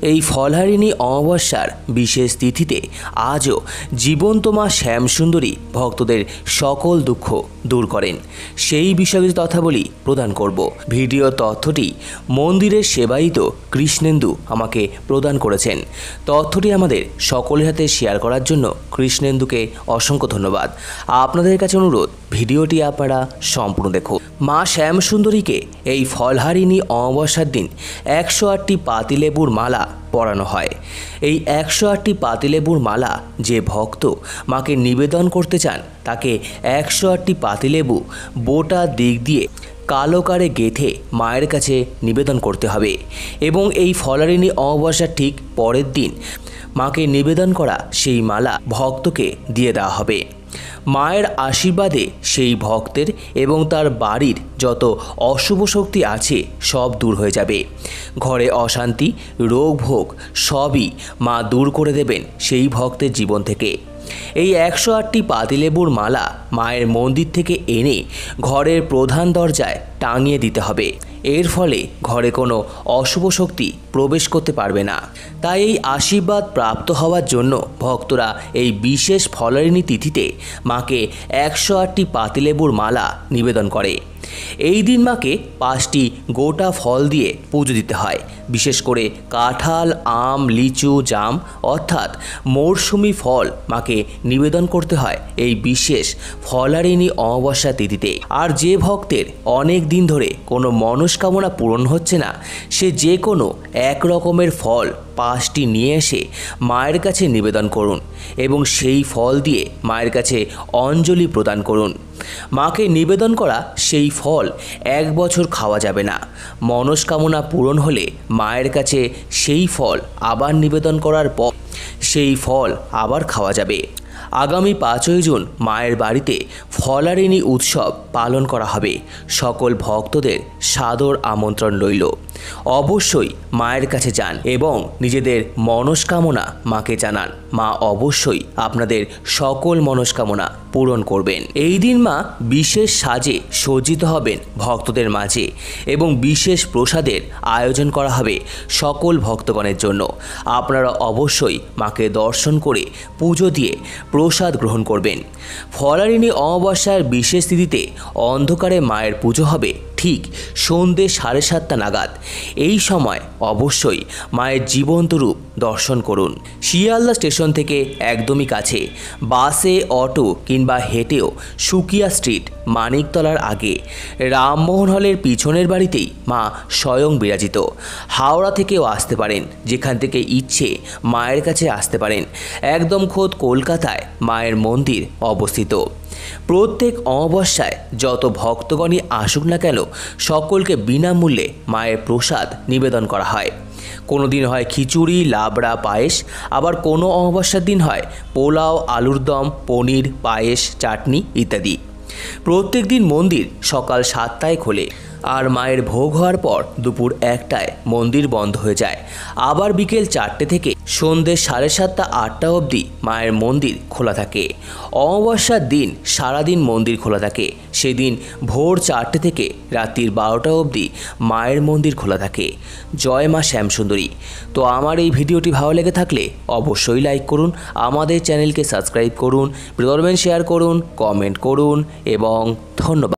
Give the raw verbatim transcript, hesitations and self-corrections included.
এই ফলহারিণী অমাবস্যার বিশেষ তিথিতে আজও জীবন্ত মা শ্যামসুন্দরী ভক্তদের সকল দুঃখ দূর করেন। সেই বিষয়ে তথ্যাবলী প্রদান করব। ভিডিও তথ্যটি মন্দিরের সেবায়িত কৃষ্ণেন্দু আমাকে প্রদান করেছেন। তথ্যটি আমাদের সকলের হাতে শেয়ার করার জন্য কৃষ্ণেন্দুকে অসংখ্য ধন্যবাদ। আপনাদের কাছে অনুরোধ, ভিডিওটি আপনারা সম্পূর্ণ দেখুন। মা শ্যামসুন্দরীকে এই ফলহারিণী অমাবস্যার দিন একশো আটটি পাতিলেবুর মালা পরানো হয়। এই একশো আটটি পাতিলেবুর মালা যে ভক্ত মাকে নিবেদন করতে চান তাকে একশো আটটি পাতিলেবু বোটা দিক দিয়ে কালো কারে গেঁথে মায়ের কাছে নিবেদন করতে হবে এবং এই ফলহারিণী অমাবস্যার ঠিক পরের দিন মাকে নিবেদন করা সেই মালা ভক্তকে দিয়ে দেওয়া হবে। মায়ের আশীর্বাদে সেই ভক্তের এবং তার বাড়ির যত অশুভ শক্তি আছে সব দূর হয়ে যাবে। ঘরে অশান্তি, রোগ ভোগ সবই মা দূর করে দেবেন সেই ভক্তের জীবন থেকে। এই একশো আটটি পাতিলেবুর মালা মায়ের মন্দির থেকে এনে ঘরের প্রধান দরজায় টাঙিয়ে দিতে হবে। এর ফলে ঘরে কোনো অশুভ শক্তি প্রবেশ করতে পারবে না। তাই এই আশীর্বাদ প্রাপ্ত হওয়ার জন্য ভক্তরা এই বিশেষ ফলহারিণী তিথিতে মাকে একশো আটটি পাতিলেবুর মালা নিবেদন করে। এই দিন মাকে পাঁচটি গোটা ফল দিয়ে পুজো দিতে হয়। বিশেষ করে কাঁঠাল, আম, লিচু, জাম অর্থাৎ মরশুমি ফল মাকে নিবেদন করতে হয় এই বিশেষ ফলহারিণী অমাবস্যা তিথিতে। আর যে ভক্তের অনেক দিন ধরে কোনো মনস্কামনা পূরণ হচ্ছে না, সে যে কোনো এক রকমের ফল পাঁচটি নিয়ে এসে মায়ের কাছে নিবেদন করুন এবং সেই ফল দিয়ে মায়ের কাছে অঞ্জলি প্রদান করুন। মাকে নিবেদন করা সেই ফল এক বছর খাওয়া যাবে না। মনস্কামনা পূরণ হলে মায়ের কাছে সেই ফল আবার নিবেদন করার পর সেই ফল আবার খাওয়া যাবে। আগামী পাঁচই জুন মায়ের বাড়িতে ফলহারিণী উৎসব পালন করা হবে। সকল ভক্তদের সাদর আমন্ত্রণ রইল। অবশ্যই মায়ের কাছে যান এবং নিজেদের মনস্কামনা মাকে জানান। মা অবশ্যই আপনাদের সকল মনস্কামনা পূরণ করবেন। এই দিন মা বিশেষ সাজে সজ্জিত হবেন ভক্তদের মাঝে এবং বিশেষ প্রসাদের আয়োজন করা হবে সকল ভক্তগণের জন্য। আপনারা অবশ্যই মাকে দর্শন করে পুজো দিয়ে প্রসাদ গ্রহণ করবেন। ফলহারিণী অমাবস্যার বিশেষ তিথিতে অন্ধকারে মায়ের পুজো হবে ঠিক সন্ধ্যে সাড়ে সাতটা নাগাদ। এই সময় অবশ্যই মায়ের জীবন্ত রূপ দর্শন করুন। শিয়ালদা স্টেশন থেকে একদমই কাছে। বাসে, অটো কিংবা হেঁটেও সুকিয়া স্ট্রিট মানিকতলার আগে রামমোহন হলের পিছনের বাড়িতেই মা স্বয়ং বিরাজিত। হাওড়া থেকেও আসতে পারেন, যেখান থেকে ইচ্ছে মায়ের কাছে আসতে পারেন। একদম খোদ কলকাতায় মায়ের মন্দির অবস্থিত। প্রত্যেক অমাবস্যায় যত ভক্তগণই আসুক না কেন, সকলকে বিনামূল্যে মায়ের প্রসাদ নিবেদন করা হয়। কোনো দিন হয় খিচুড়ি, লাবড়া, পায়েস, আবার কোনো অমাবস্যার দিন হয় পোলাও, আলুর দম, পনির, পায়েস, চাটনি ইত্যাদি। প্রত্যেক দিন মন্দির সকাল সাতটায় খোলে আর মায়ের ভোগ হওয়ার পর দুপুর একটায় মন্দির বন্ধ হয়ে যায়। আবার বিকেল চারটে থেকে সন্ধ্যে সাড়ে সাতটা আটটা অবধি মায়ের মন্দির খোলা থাকে। অমাবস্যার দিন সারাদিন মন্দির খোলা থাকে। সেদিন ভোর চারটে থেকে রাত্রির বারোটা অবধি মায়ের মন্দির খোলা থাকে। জয় মা শ্যামসুন্দরী। তো আমার এই ভিডিওটি ভালো লেগে থাকলে অবশ্যই লাইক করুন, আমাদের চ্যানেলকে সাবস্ক্রাইব করুন, ভিডিওটি শেয়ার করুন, কমেন্ট করুন এবং ধন্যবাদ।